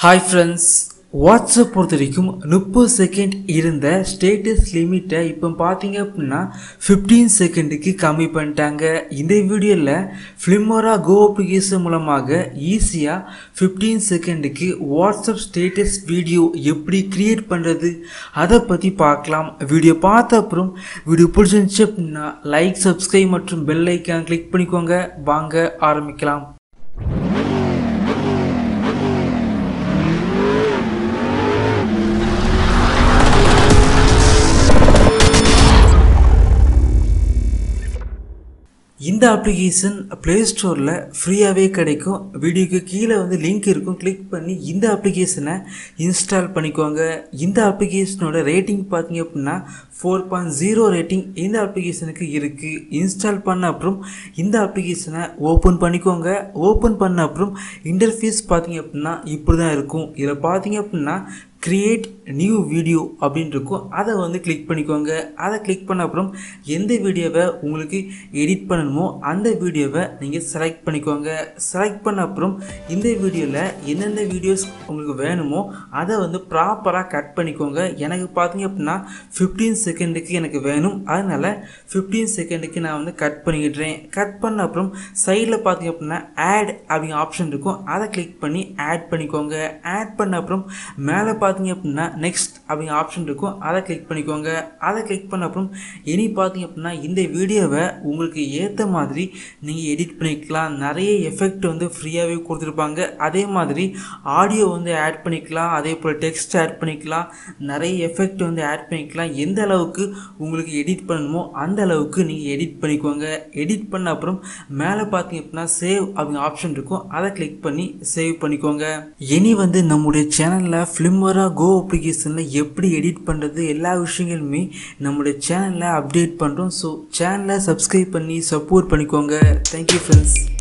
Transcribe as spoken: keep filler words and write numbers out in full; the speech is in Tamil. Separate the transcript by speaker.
Speaker 1: Hi friends, WhatsApp பொறுத்தவரைக்கும் முப்பது செகண்ட் இருந்த ஸ்டேட்டஸ் லிமிட்டை இப்போ பார்த்தீங்க அப்படின்னா பதினைந்து செகண்டுக்கு கம்மி பண்ணிட்டாங்க. இந்த வீடியோவில் ஃபிலிமோரா கோ அப்ளிகேஷன் மூலமாக ஈஸியாக பதினைந்து செகண்டுக்கு வாட்ஸ்அப் ஸ்டேட்டஸ் வீடியோ எப்படி கிரியேட் பண்ணுறது அதை பற்றி பார்க்கலாம். வீடியோ பார்த்த அப்புறம் வீடியோ பிடிச்சிருந்துச்சு அப்படின்னா லைக், சப்ஸ்கிரைப் மற்றும் பெல் ஐக்கான் கிளிக் பண்ணிக்கோங்க. வாங்க ஆரம்பிக்கலாம். இந்த அப்ளிகேஷன் ப்ளே ஸ்டோரில் ஃப்ரீயாகவே கிடைக்கும். வீடியோக்கு கீழே வந்து லிங்க் இருக்கும், கிளிக் பண்ணி இந்த அப்ளிகேஷனை இன்ஸ்டால் பண்ணிக்கோங்க. இந்த அப்ளிகேஷனோட ரேட்டிங் பார்த்தீங்க அப்படின்னா ஃபோர் பாயிண்ட் ஜீரோ ரேட்டிங் இந்த அப்ளிகேஷனுக்கு இருக்குது. இன்ஸ்டால் பண்ண அப்புறம் இந்த அப்ளிகேஷனை ஓப்பன் பண்ணிக்கோங்க. ஓப்பன் பண்ண அப்புறம் இன்டர்ஃபேஸ் பார்த்தீங்க அப்படின்னா இப்படி தான் இருக்கும். இதில் பார்த்தீங்க அப்படின்னா கிரியேட் நியூ வீடியோ அப்படின்னு இருக்கும், அதை வந்து கிளிக் பண்ணிக்கோங்க. அதை கிளிக் பண்ண அப்புறம் எந்த வீடியோவை உங்களுக்கு எடிட் பண்ணணுமோ அந்த வீடியோவை நீங்கள் செலக்ட் பண்ணிக்கோங்க. செலக்ட் பண்ண அப்புறம் இந்த வீடியோவில் எந்தெந்த வீடியோஸ் உங்களுக்கு வேணுமோ அதை வந்து ப்ராப்பராக கட் பண்ணிக்கோங்க. எனக்கு பார்த்தீங்க அப்படின்னா ஃபிஃப்டீன் செகண்டுக்கு எனக்கு வேணும், அதனால் ஃபிஃப்டீன் செகண்டுக்கு நான் வந்து கட் பண்ணிக்கிட்டுறேன். கட் பண்ண அப்புறம் சைடில் பார்த்தீங்க அப்படின்னா ஆட் அப்படிங்கிற ஆப்ஷன் இருக்கும், அதை கிளிக் பண்ணி ஆட் பண்ணிக்கோங்க. ஆட் பண்ண அப்புறம் மேலே பார்த்து பார்த்தீங்க அப்படின்னா நெக்ஸ்ட் அப்படிங்கிற ஆப்ஷன் இருக்கும், அதை கிளிக் பண்ணிக்கோங்க. அதை கிளிக் பண்ண அப்புறம் இனி பார்த்தீங்க அப்படின்னா இந்த வீடியோவை உங்களுக்கு ஏற்ற மாதிரி நீங்கள் எடிட் பண்ணிக்கலாம். நிறைய எஃபெக்ட் வந்து ஃப்ரீயாகவே கொடுத்துருப்பாங்க. அதே மாதிரி ஆடியோ வந்து ஆட் பண்ணிக்கலாம், அதே போல் டெக்ஸ்ட் ஆட் பண்ணிக்கலாம், நிறைய எஃபெக்ட் வந்து ஆட் பண்ணிக்கலாம். எந்த அளவுக்கு உங்களுக்கு எடிட் பண்ணணுமோ அந்த அளவுக்கு நீங்கள் எடிட் பண்ணிக்கோங்க. எடிட் பண்ண அப்புறம் மேலே பார்த்தீங்க அப்படின்னா சேவ் அப்படிங்கிற ஆப்ஷன் இருக்கும், அதை கிளிக் பண்ணி சேவ் பண்ணிக்கோங்க. இனி வந்து நம்முடைய சேனலில் ஃபிலிமோரா கோ அப்ளிகேஷனில் எப்படி எடிட் பண்ணுறது எல்லா விஷயங்களுமே நம்மளுடைய சேனலில் அப்டேட் பண்ணுறோம். ஸோ சேனலை சப்ஸ்கிரைப் பண்ணி சப்போர்ட் பண்ணிக்கோங்க. Thank you friends.